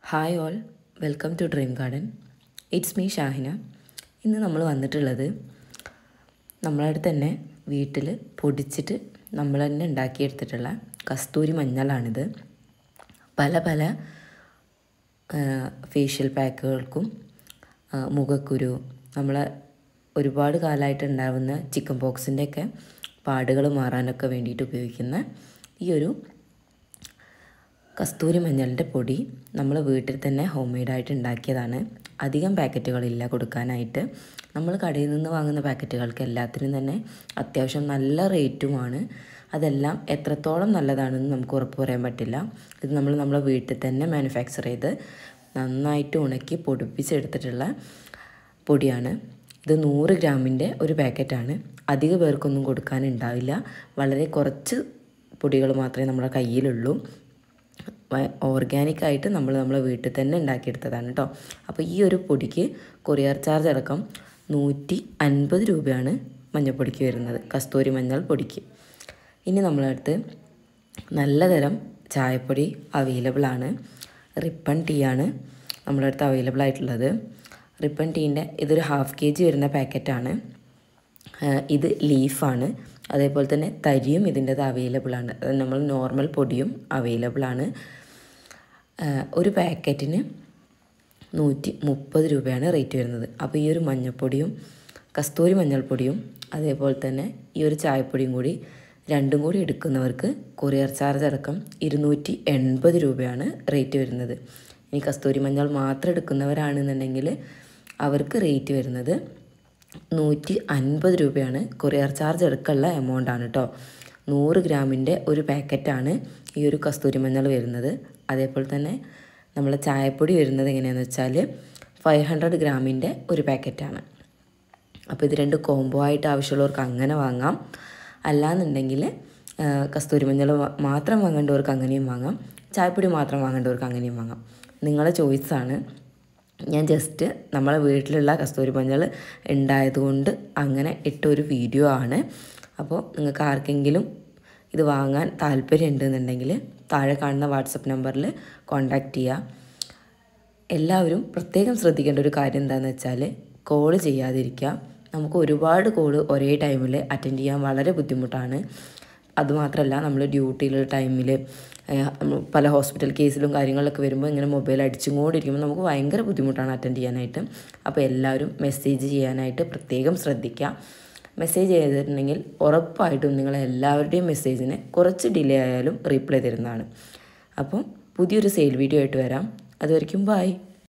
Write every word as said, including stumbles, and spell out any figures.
Hi all, welcome to dream garden. It's me Shahina. ഇന്ന് നമ്മൾ വന്നിട്ടുള്ളത് നമ്മളെ അടുത്ത് തന്നെ വീട്ടിൽ പൊടിച്ചിട്ട് നമ്മൾ തന്നെ ഉണ്ടാക്കിയെടുത്തിട്ടുള്ള കസ്തൂരി മഞ്ഞളാണിത്. പല പല ഫേഷ്യൽ പാക്കുകൾക്കും മുഖക്കുരു, നമ്മളെ ഒരുപാട് കാലമായിട്ട് ഉണ്ടാകുന്ന ചിക്കൻ പോക്സിൻ്റെയൊക്കെ പാടുകൾ മാറാനൊക്കെ വേണ്ടിയിട്ട് ഉപയോഗിക്കുന്ന ഈ ഒരു കസ്തൂരി മഞ്ഞളിൻ്റെ പൊടി നമ്മൾ വീട്ടിൽ തന്നെ ഹോം മെയ്ഡായിട്ട് ഉണ്ടാക്കിയതാണ്. അധികം പാക്കറ്റുകളില്ല കൊടുക്കാനായിട്ട്. നമ്മൾ കടയിൽ നിന്ന് വാങ്ങുന്ന പാക്കറ്റുകൾക്ക് എല്ലാത്തിനും തന്നെ അത്യാവശ്യം നല്ല റേറ്റുമാണ്. അതെല്ലാം എത്രത്തോളം നല്ലതാണെന്ന് നമുക്ക് ഉറപ്പ് പറയാൻ പറ്റില്ല. ഇത് നമ്മൾ നമ്മളെ വീട്ടിൽ തന്നെ മാനുഫാക്ചർ ചെയ്ത് നന്നായിട്ട് ഉണക്കി പൊടിപ്പിച്ചെടുത്തിട്ടുള്ള പൊടിയാണ്. ഇത് നൂറ് ഗ്രാമിൻ്റെ ഒരു പാക്കറ്റാണ്. അധിക പേർക്കൊന്നും കൊടുക്കാനുണ്ടാവില്ല. വളരെ കുറച്ച് പൊടികൾ മാത്രമേ നമ്മുടെ കയ്യിലുള്ളൂ. ഓർഗാനിക്കായിട്ട് നമ്മൾ നമ്മളെ വീട്ടിൽ തന്നെ ഉണ്ടാക്കിയെടുത്തതാണ് കേട്ടോ. അപ്പോൾ ഈ ഒരു പൊടിക്ക് കൊറിയർ ചാർജ് അടക്കം നൂറ്റി അൻപത് രൂപയാണ് മഞ്ഞൾപ്പൊടിക്ക് വരുന്നത്, കസ്തൂരി മഞ്ഞൾ പൊടിക്ക്. ഇനി നമ്മളടുത്ത് നല്ല തരം ചായപ്പൊടി അവൈലബിൾ ആണ്. റിപ്പൺ ടീ ആണ് നമ്മളടുത്ത് അവൈലബിൾ ആയിട്ടുള്ളത്. റിപ്പൺ ടീൻ്റെ ഇതൊരു ഹാഫ് കെ ജി വരുന്ന പാക്കറ്റാണ്. ഇത് ലീഫാണ്. അതേപോലെ തന്നെ തരിയും ഇതിൻ്റെത് അവൈലബിൾ ആണ്. നമ്മൾ നോർമൽ പൊടിയും അവൈലബിൾ ആണ്. ഒരു പാക്കറ്റിന് നൂറ്റി മുപ്പത് രൂപയാണ് റേറ്റ് വരുന്നത്. അപ്പോൾ ഈ ഒരു മഞ്ഞൾപ്പൊടിയും കസ്തൂരി മഞ്ഞൾപ്പൊടിയും അതേപോലെ തന്നെ ഈ ഒരു ചായപ്പൊടിയും കൂടി രണ്ടും കൂടി എടുക്കുന്നവർക്ക് കൊറിയർ ചാർജ് അടക്കം ഇരുന്നൂറ്റി എൺപത് രൂപയാണ് റേറ്റ് വരുന്നത്. ഇനി കസ്തൂരി മഞ്ഞൾ മാത്രം എടുക്കുന്നവരാണെന്നുണ്ടെങ്കിൽ അവർക്ക് റേറ്റ് വരുന്നത് നൂറ്റി അൻപത് രൂപയാണ്. കൊറിയർ ചാർജ് എടുക്കാനുള്ള എമൗണ്ടാണ് കേട്ടോ. നൂറ് ഗ്രാമിൻ്റെ ഒരു പാക്കറ്റാണ് ഈ ഒരു കസ്തൂരി മഞ്ഞൾ വരുന്നത്. അതേപോലെ തന്നെ നമ്മൾ ചായപ്പൊടി വരുന്നത് എങ്ങനെയാണെന്ന് വെച്ചാൽ ഫൈവ് ഹൺഡ്രഡ് ഗ്രാമിൻ്റെ ഒരു പാക്കറ്റാണ്. അപ്പോൾ ഇത് രണ്ട് കോംബോ ആയിട്ട് ആവശ്യമുള്ളവർക്ക് അങ്ങനെ വാങ്ങാം. അല്ലാന്നുണ്ടെങ്കിൽ കസ്തൂരി മഞ്ഞൾ മാത്രം വാങ്ങേണ്ടവർക്ക് അങ്ങനെയും വാങ്ങാം. ചായപ്പൊടി മാത്രം വാങ്ങേണ്ടവർക്ക് അങ്ങനെയും വാങ്ങാം. നിങ്ങളുടെ ചോയ്സാണ്. ഞാൻ ജസ്റ്റ് നമ്മളെ വീട്ടിലുള്ള കസ്തൂരി മഞ്ഞൾ ഉണ്ടായതുകൊണ്ട് അങ്ങനെ ഇട്ടൊരു വീഡിയോ ആണ്. അപ്പോൾ നിങ്ങൾക്ക് ആർക്കെങ്കിലും ഇത് വാങ്ങാൻ താല്പര്യം ഉണ്ടെന്നുണ്ടെങ്കിൽ താഴെ കാണുന്ന വാട്സപ്പ് നമ്പറിൽ കോൺടാക്റ്റ് ചെയ്യുക. എല്ലാവരും പ്രത്യേകം ശ്രദ്ധിക്കേണ്ട ഒരു കാര്യം എന്താണെന്ന് വെച്ചാൽ കോൾ ചെയ്യാതിരിക്കുക. നമുക്ക് ഒരുപാട് കോൾ ഒരേ ടൈമിൽ അറ്റൻഡ് ചെയ്യാൻ വളരെ ബുദ്ധിമുട്ടാണ്. അതുമാത്രമല്ല നമ്മൾ ഡ്യൂട്ടിയിലുള്ള ടൈമിൽ പല ഹോസ്പിറ്റൽ കേസിലും കാര്യങ്ങളിലൊക്കെ വരുമ്പോൾ ഇങ്ങനെ മൊബൈൽ അടിച്ചും കൊണ്ടിരിക്കുമ്പോൾ നമുക്ക് ഭയങ്കര ബുദ്ധിമുട്ടാണ് അറ്റൻഡ് ചെയ്യാനായിട്ട്. അപ്പോൾ എല്ലാവരും മെസ്സേജ് ചെയ്യാനായിട്ട് പ്രത്യേകം ശ്രദ്ധിക്കുക. മെസ്സേജ് ചെയ്തിട്ടുണ്ടെങ്കിൽ ഉറപ്പായിട്ടും നിങ്ങളെല്ലാവരുടെയും മെസ്സേജിന് കുറച്ച് ഡിലേ ആയാലും റീപ്ലൈ തരുന്നതാണ്. അപ്പം പുതിയൊരു സെയിൽ വീഡിയോ ആയിട്ട് വരാം. അതുവരെയ്ക്കും ബൈ.